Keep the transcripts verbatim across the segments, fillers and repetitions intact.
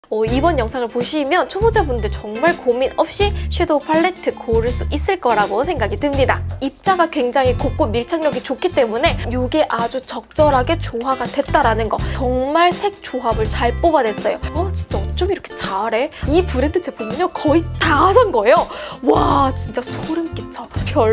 어, 이번 영상을 보시면 초보자분들 정말 고민 없이 섀도우 팔레트 고를 수 있을 거라고 생각이 듭니다. 입자가 굉장히 곱고 밀착력이 좋기 때문에 이게 아주 적절하게 조화가 됐다라는 거. 정말 색 조합을 잘 뽑아냈어요. 어 진짜 어쩜 이렇게 잘해? 이 브랜드 제품은요 거의 다 산 거예요. 와 진짜 소름 끼쳐.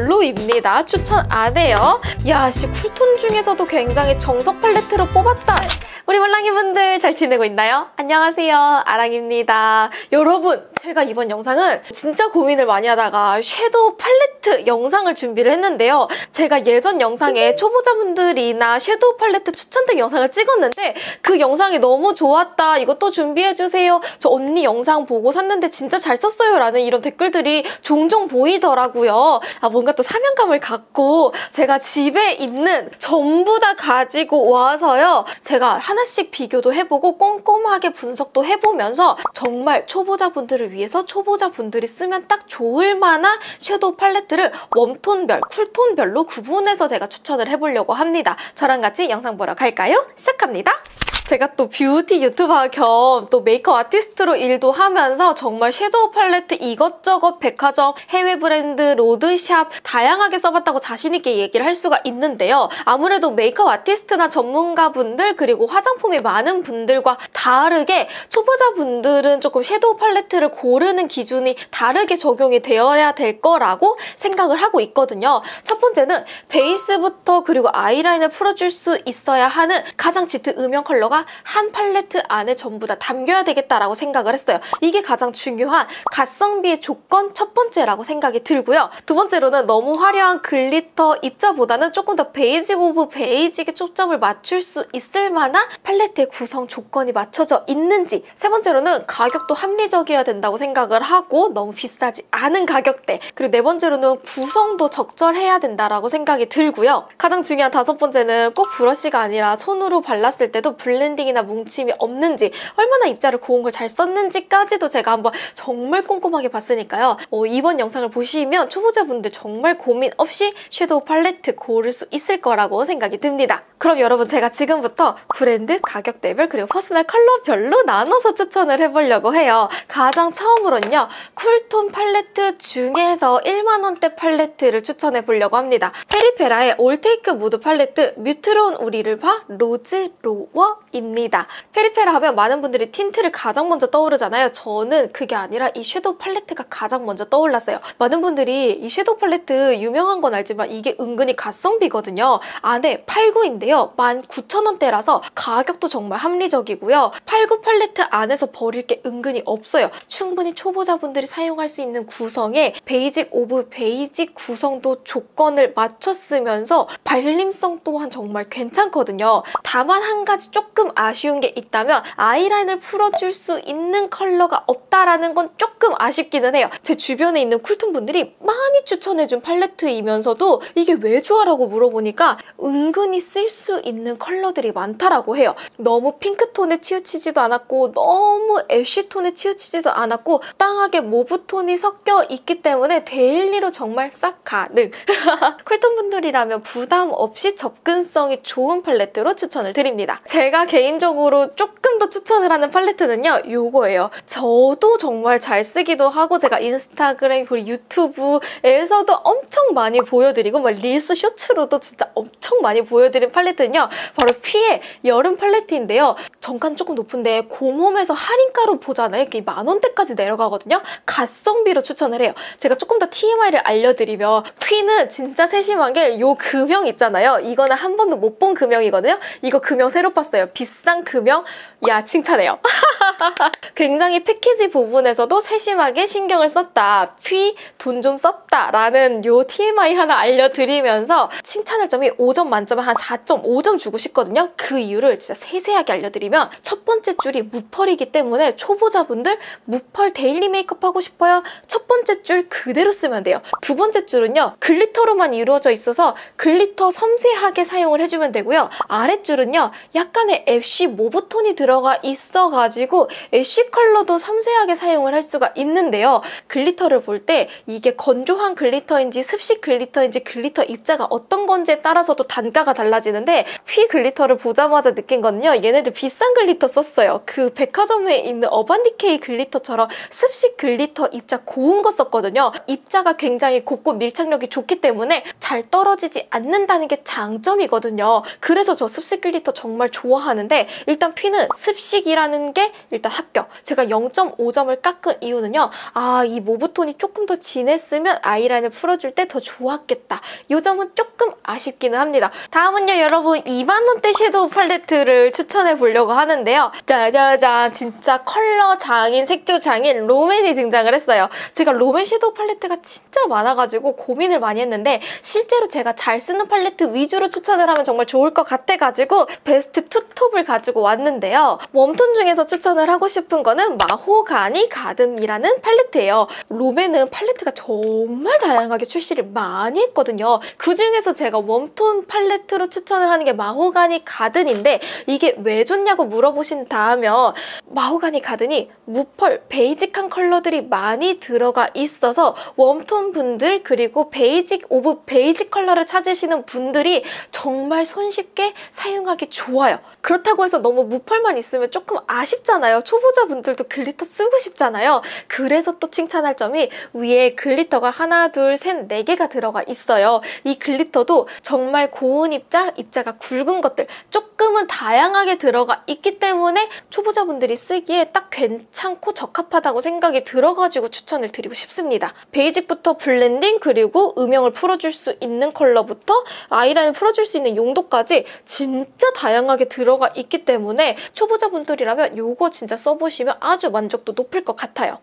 별로입니다. 추천 안 해요. 야씨 쿨톤 중에서도 굉장히 정석 팔레트로 뽑았다. 우리 몰랑이분들 잘 지내고 있나요? 안녕하세요, 아랑입니다. 여러분, 제가 이번 영상은 진짜 고민을 많이 하다가 섀도우 팔레트 영상을 준비를 했는데요. 제가 예전 영상에 초보자분들이나 섀도우 팔레트 추천된 영상을 찍었는데 그 영상이 너무 좋았다, 이거 또 준비해주세요, 저 언니 영상 보고 샀는데 진짜 잘 썼어요 라는 이런 댓글들이 종종 보이더라고요. 아, 뭔가 또 사명감을 갖고 제가 집에 있는 전부 다 가지고 와서요. 제가 한 하나씩 비교도 해보고 꼼꼼하게 분석도 해보면서 정말 초보자분들을 위해서 초보자분들이 쓰면 딱 좋을 만한 섀도우 팔레트를 웜톤별, 쿨톤별로 구분해서 제가 추천을 해보려고 합니다. 저랑 같이 영상 보러 갈까요? 시작합니다. 제가 또 뷰티 유튜버 겸 또 메이크업 아티스트로 일도 하면서 정말 섀도우 팔레트 이것저것 백화점, 해외 브랜드, 로드샵 다양하게 써봤다고 자신있게 얘기를 할 수가 있는데요. 아무래도 메이크업 아티스트나 전문가분들 그리고 화장품이 많은 분들과 다르게 초보자분들은 조금 섀도우 팔레트를 고르는 기준이 다르게 적용이 되어야 될 거라고 생각을 하고 있거든요. 첫 번째는 베이스부터 그리고 아이라인을 풀어줄 수 있어야 하는 가장 짙은 음영 컬러가 한 팔레트 안에 전부 다 담겨야 되겠다라고 생각을 했어요. 이게 가장 중요한 가성비의 조건 첫 번째라고 생각이 들고요. 두 번째로는 너무 화려한 글리터 입자보다는 조금 더 베이직 오브 베이직에 초점을 맞출 수 있을 만한 팔레트의 구성 조건이 맞춰져 있는지. 세 번째로는 가격도 합리적이어야 된다고 생각을 하고 너무 비싸지 않은 가격대. 그리고 네 번째로는 구성도 적절해야 된다라고 생각이 들고요. 가장 중요한 다섯 번째는 꼭 브러쉬가 아니라 손으로 발랐을 때도 블렌 블렌딩이나 뭉침이 없는지, 얼마나 입자를 고운 걸 잘 썼는지까지도 제가 한번 정말 꼼꼼하게 봤으니까요. 어, 이번 영상을 보시면 초보자분들 정말 고민 없이 섀도우 팔레트 고를 수 있을 거라고 생각이 듭니다. 그럼 여러분 제가 지금부터 브랜드, 가격대별 그리고 퍼스널 컬러별로 나눠서 추천을 해보려고 해요. 가장 처음으로는요. 쿨톤 팔레트 중에서 일만 원대 팔레트를 추천해 보려고 합니다. 페리페라의 올테이크 무드 팔레트 뮤트론 우리를 봐 로즈 로워 입니다. 페리페라 하면 많은 분들이 틴트를 가장 먼저 떠오르잖아요. 저는 그게 아니라 이 섀도우 팔레트가 가장 먼저 떠올랐어요. 많은 분들이 이 섀도우 팔레트 유명한 건 알지만 이게 은근히 가성비거든요. 안에 팔구인데요. 만 구천 원대라서 가격도 정말 합리적이고요. 팔구 팔레트 안에서 버릴 게 은근히 없어요. 충분히 초보자분들이 사용할 수 있는 구성에 베이직 오브 베이직 구성도 조건을 맞췄으면서 발림성 또한 정말 괜찮거든요. 다만 한 가지 조금 아쉬운 게 있다면 아이라인을 풀어줄 수 있는 컬러가 없다라는 건 조금 아쉽기는 해요. 제 주변에 있는 쿨톤 분들이 많이 추천해준 팔레트이면서도 이게 왜 좋아라고 물어보니까 은근히 쓸 수 있는 컬러들이 많다라고 해요. 너무 핑크톤에 치우치지도 않았고 너무 애쉬톤에 치우치지도 않았고 땅하게 모브톤이 섞여 있기 때문에 데일리로 정말 싹 가능. 쿨톤 분들이라면 부담 없이 접근성이 좋은 팔레트로 추천을 드립니다. 제가 개인적으로 조금 더 추천을 하는 팔레트는요. 요거예요. 저도 정말 잘 쓰기도 하고 제가 인스타그램 그리고 유튜브에서도 엄청 많이 보여드리고 막 릴스 쇼츠로도 진짜 엄청 많이 보여드린 팔레트는요. 바로 퓨의 여름 팔레트인데요. 정가는 조금 높은데 곰홈에서 할인가로 보잖아요. 이게 만 원대까지 내려가거든요. 가성비로 추천을 해요. 제가 조금 더 티엠아이를 알려드리면 퓨는 진짜 세심한 게 요 금형 있잖아요. 이거는 한 번도 못 본 금형이거든요. 이거 금형 새로 봤어요. 비싼 금형? 야 칭찬해요. 굉장히 패키지 부분에서도 세심하게 신경을 썼다. 퓨 돈 좀 썼다 라는 요 티엠아이 하나 알려드리면서 칭찬할 점이 오 점 만점에 한 사 점 오 점 주고 싶거든요. 그 이유를 진짜 세세하게 알려드리면 첫 번째 줄이 무펄이기 때문에 초보자분들 무펄 무펄 데일리 메이크업 하고 싶어요? 첫 번째 줄 그대로 쓰면 돼요. 두 번째 줄은요, 글리터로만 이루어져 있어서 글리터 섬세하게 사용을 해주면 되고요. 아랫줄은요, 약간의 애쉬 모브톤이 들어가 있어가지고 애쉬 컬러도 섬세하게 사용을 할 수가 있는데요. 글리터를 볼 때 이게 건조한 글리터인지 습식 글리터인지 글리터 입자가 어떤 건지에 따라서도 단가가 달라지는데, 휘 글리터를 보자마자 느낀 거는요, 얘네들 비싼 글리터 썼어요. 그 백화점에 있는 어반디케이 글리터처럼 습식 글리터 입자 고운 거 썼거든요. 입자가 굉장히 곱고 밀착력이 좋기 때문에 잘 떨어지지 않는다는 게 장점이거든요. 그래서 저 습식 글리터 정말 좋아하는데, 일단 휘는 습식이라는 게 일단 합격. 제가 영 점 오 점을 깎은 이유는요, 아, 이 모브톤이 조금 더 진했으면 아이라인을 풀어줄 때 더 좋았겠다. 이 점은 조금 아쉽기는 합니다. 다음은요, 여러분 이만 원대 섀도우 팔레트를 추천해 보려고 하는데요. 짜자잔, 진짜 컬러 장인, 색조 장인 롬앤이 등장을 했어요. 제가 롬앤 섀도우 팔레트가 진짜 많아가지고 고민을 많이 했는데, 실제로 제가 잘 쓰는 팔레트 위주로 추천을 하면 정말 좋을 것 같아가지고 베스트 투 톱을 가지고 왔는데요. 웜톤 중에서 추천을 하고 싶은 거는 마호가니 가든이라는 팔레트예요. 롬앤은 팔레트가 정말 다양하게 출시를 많이 했거든요. 그 중에서 제가 웜톤 팔레트로 추천을 하는 게 마호가니 가든인데, 이게 왜 좋냐고 물어보신다면, 마호가니 가든이 무펄, 베이직한 컬러들이 많이 들어가 있어서 웜톤 분들, 그리고 베이직 오브 베이직 컬러를 찾으시는 분들이 정말 손쉽게 사용하기 좋아요. 그렇다고 해서 너무 무펄만 있으면 조금 아쉽잖아요. 초보자분들도 글리터 쓰고 싶잖아요. 그래서 또 칭찬할 점이, 위에 글리터가 하나, 둘, 셋, 네 개가 들어가 있어요. 이 글리터도 정말 고운 입자, 입자가 굵은 것들 조금은 다양하게 들어가 있기 때문에 초보자분들이 쓰기에 딱 괜찮고 적합하다고 생각이 들어가지고 추천을 드리고 싶습니다. 베이직부터 블렌딩, 그리고 음영을 풀어줄 수 있는 컬러부터 아이라인을 풀어줄 수 있는 용도까지 진짜 다양하게 들어가 있기 때문에 초보자분들이라면 이거 진짜 써보시면 아주 만족도 높을 것 같아요.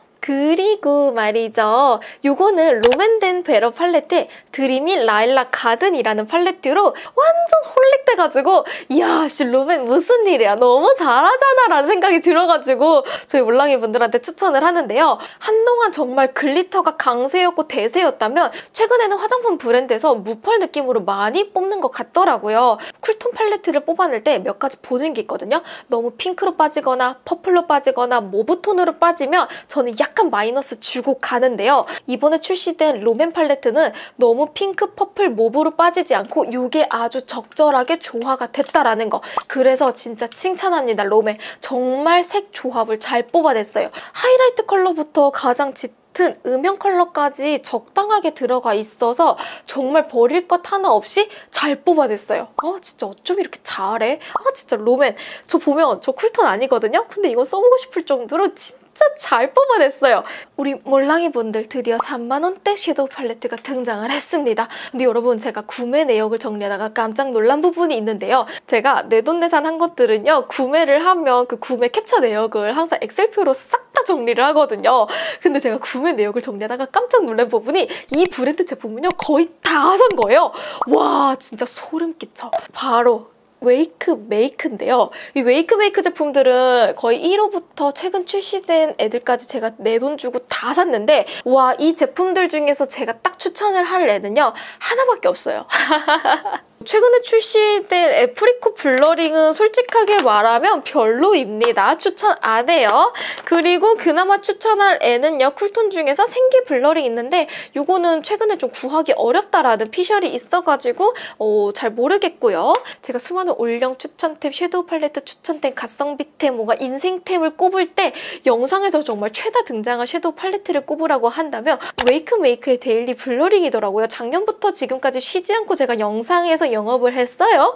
그리고 말이죠, 요거는 롬앤덴 베러 팔레트 드리미 라일락 가든이라는 팔레트로 완전 홀릭돼가지고, 이야 씨, 롬앤 무슨 일이야, 너무 잘하잖아 라는 생각이 들어가지고 저희 몰랑이 분들한테 추천을 하는데요. 한동안 정말 글리터가 강세였고 대세였다면, 최근에는 화장품 브랜드에서 무펄 느낌으로 많이 뽑는 것 같더라고요. 쿨톤 팔레트를 뽑아낼 때 몇 가지 보는 게 있거든요. 너무 핑크로 빠지거나 퍼플로 빠지거나 모브톤으로 빠지면 저는 약간 약간 마이너스 주고 가는데요. 이번에 출시된 롬앤 팔레트는 너무 핑크, 퍼플, 모브로 빠지지 않고 이게 아주 적절하게 조화가 됐다라는 거. 그래서 진짜 칭찬합니다. 롬앤 정말 색 조합을 잘 뽑아냈어요. 하이라이트 컬러부터 가장 짙은 음영 컬러까지 적당하게 들어가 있어서 정말 버릴 것 하나 없이 잘 뽑아냈어요. 아 진짜 어쩜 이렇게 잘해? 아 진짜 롬앤, 저 보면 저 쿨톤 아니거든요? 근데 이거 써보고 싶을 정도로 진짜 진짜 잘 뽑아냈어요. 우리 몰랑이 분들 드디어 삼만 원대 섀도우 팔레트가 등장을 했습니다. 근데 여러분, 제가 구매 내역을 정리하다가 깜짝 놀란 부분이 있는데요. 제가 내돈내산 한 것들은요, 구매를 하면 그 구매 캡처 내역을 항상 엑셀표로 싹 다 정리를 하거든요. 근데 제가 구매 내역을 정리하다가 깜짝 놀란 부분이, 이 브랜드 제품은요 거의 다 산 거예요. 와 진짜 소름 끼쳐. 바로 웨이크 메이크인데요. 이 웨이크 메이크 제품들은 거의 일 호부터 최근 출시된 애들까지 제가 내 돈 주고 다 샀는데, 와, 이 제품들 중에서 제가 딱 추천을 할 애는요 하나밖에 없어요. 최근에 출시된 애프리코 블러링은 솔직하게 말하면 별로입니다. 추천 안 해요. 그리고 그나마 추천할 애는요, 쿨톤 중에서 생기 블러링 있는데 요거는 최근에 좀 구하기 어렵다라는 피셜이 있어가지고 어, 잘 모르겠고요. 제가 수많은 올영 추천템, 섀도우 팔레트 추천템, 가성비템, 뭔가 인생템을 꼽을 때 영상에서 정말 최다 등장한 섀도우 팔레트를 꼽으라고 한다면 웨이크 메이크의 데일리 블러링이더라고요. 작년부터 지금까지 쉬지 않고 제가 영상에서 영업을 했어요.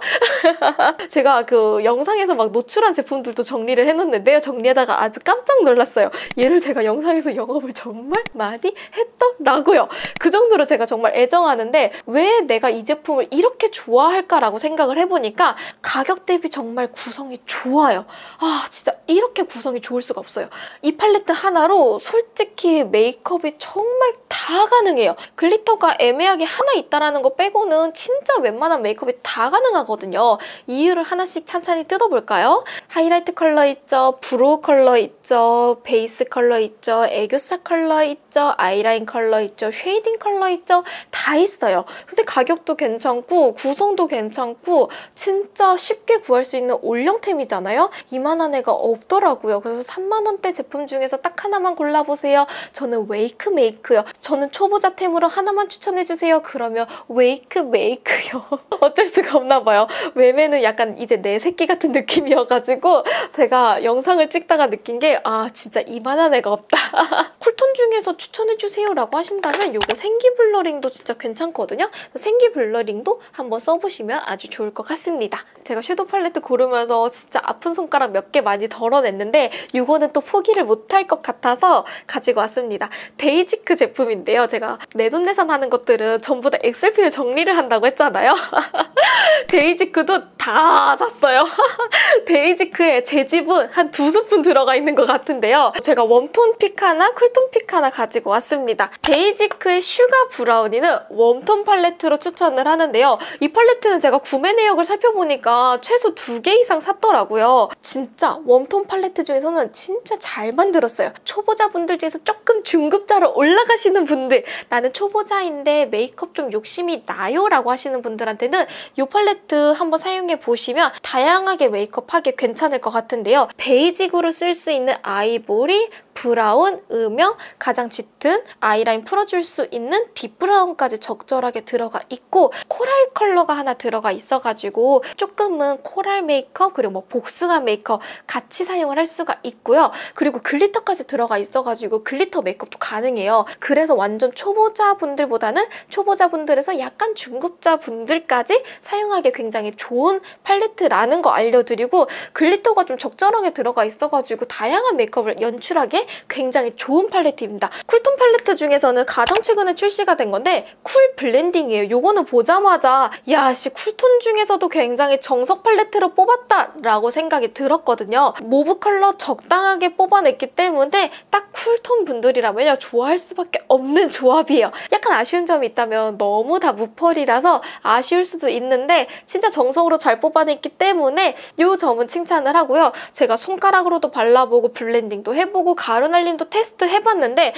제가 그 영상에서 막 노출한 제품들도 정리를 해놓는데요. 정리하다가 아주 깜짝 놀랐어요. 얘를 제가 영상에서 영업을 정말 많이 했더라고요. 그 정도로 제가 정말 애정하는데, 왜 내가 이 제품을 이렇게 좋아할까라고 생각을 해보니까 가격 대비 정말 구성이 좋아요. 아 진짜 이렇게 구성이 좋을 수가 없어요. 이 팔레트 하나로 솔직히 메이크업이 정말 다 가능해요. 글리터가 애매하게 하나 있다라는 거 빼고는 진짜 웬만한 다양한 메이크업이 다 가능하거든요. 이유를 하나씩 찬찬히 뜯어볼까요? 하이라이트 컬러 있죠, 브로우 컬러 있죠, 베이스 컬러 있죠, 애교살 컬러 있죠, 아이라인 컬러 있죠, 쉐이딩 컬러 있죠. 다 있어요. 근데 가격도 괜찮고 구성도 괜찮고 진짜 쉽게 구할 수 있는 올영템이잖아요. 이만한 애가 없더라고요. 그래서 삼만 원대 제품 중에서 딱 하나만 골라보세요. 저는 웨이크 메이크요. 저는 초보자템으로 하나만 추천해주세요. 그러면 웨이크 메이크요. 어쩔 수가 없나 봐요. 외매는 약간 이제 내 새끼 같은 느낌이어가지고 제가 영상을 찍다가 느낀 게 아 진짜 이만한 애가 없다. 쿨톤 중에서 추천해주세요 라고 하신다면 요거 생기 블러링도 진짜 괜찮거든요. 생기 블러링도 한번 써보시면 아주 좋을 것 같습니다. 제가 섀도우 팔레트 고르면서 진짜 아픈 손가락 몇 개 많이 덜어냈는데 요거는 또 포기를 못할 것 같아서 가지고 왔습니다. 데이지크 제품인데요. 제가 내돈내산 하는 것들은 전부 다 엑셀필 정리를 한다고 했잖아요. 데이지크도 다 샀어요. 데이지크에 제 집은 한 두 스푼 들어가 있는 것 같은데요. 제가 웜톤 픽 하나, 쿨톤 픽 하나 가지고 왔습니다. 데이지크의 슈가 브라우니는 웜톤 팔레트로 추천을 하는데요. 이 팔레트는 제가 구매 내역을 살펴보니까 최소 두 개 이상 샀더라고요. 진짜 웜톤 팔레트 중에서는 진짜 잘 만들었어요. 초보자분들 중에서 조금 중급자로 올라가시는 분들, 나는 초보자인데 메이크업 좀 욕심이 나요 라고 하시는 분들한테는 이 팔레트 한번 사용해 보시면 다양하게 메이크업하기 괜찮을 것 같은데요. 베이직으로 쓸 수 있는 아이보리, 브라운, 음영, 가장 짙은 아이라인 풀어줄 수 있는 딥브라운까지 적절하게 들어가 있고 코랄 컬러가 하나 들어가 있어가지고 조금은 코랄 메이크업 그리고 뭐 복숭아 메이크업 같이 사용을 할 수가 있고요. 그리고 글리터까지 들어가 있어가지고 글리터 메이크업도 가능해요. 그래서 완전 초보자분들보다는 초보자분들에서 약간 중급자분들까지 사용하기 굉장히 좋은 팔레트라는 거 알려드리고 글리터가 좀 적절하게 들어가 있어가지고 다양한 메이크업을 연출하기에 굉장히 좋은 팔레트입니다. 쿨톤 팔레트 중에서는 가장 최근에 출시가 된 건데 쿨 블렌딩이에요. 요거는 보자마자 야씨 쿨톤 중에서도 굉장히 정석 팔레트로 뽑았다 라고 생각이 들었거든요. 모브 컬러 적당하게 뽑아냈기 때문에 딱 쿨톤 분들이라면요 좋아할 수밖에 없는 조합이에요. 약간 아쉬운 점이 있다면 너무 다 무펄이라서 아쉬울 수도 있는데 진짜 정석으로 잘 뽑아냈기 때문에 이 점은 칭찬을 하고요. 제가 손가락으로도 발라보고 블렌딩도 해보고 가루날림도 테스트 해봤는데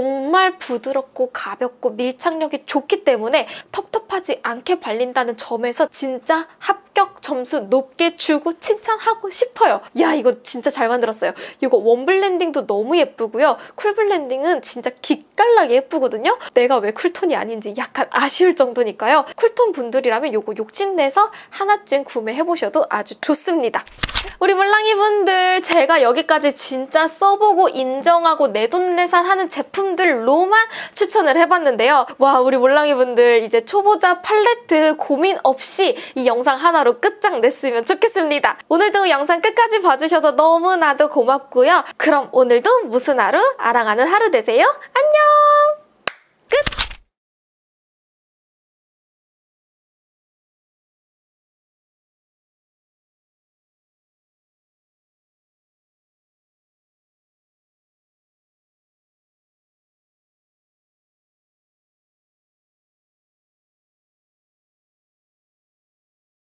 정말 부드럽고 가볍고 밀착력이 좋기 때문에 텁텁하지 않게 발린다는 점에서 진짜 합격 점수 높게 주고 칭찬하고 싶어요. 야 이거 진짜 잘 만들었어요. 이거 원 블렌딩도 너무 예쁘고요. 쿨 블렌딩은 진짜 기깔나게 예쁘거든요. 내가 왜 쿨톤이 아닌지 약간 아쉬울 정도니까요. 쿨톤 분들이라면 이거 욕심내서 하나쯤 구매해보셔도 아주 좋습니다. 우리 물랑이 분들 제가 여기까지 진짜 써보고 인정하고 내돈내산하는 제품들로만 추천을 해봤는데요. 와 우리 물랑이 분들 이제 초보자 팔레트 고민 없이 이 영상 하나로 끝장냈으면 좋겠습니다. 오늘도 영상 끝까지 봐주셔서 너무나도 고맙고요. 그럼 오늘도 무슨 하루? 아랑하는 하루 되세요. 안녕!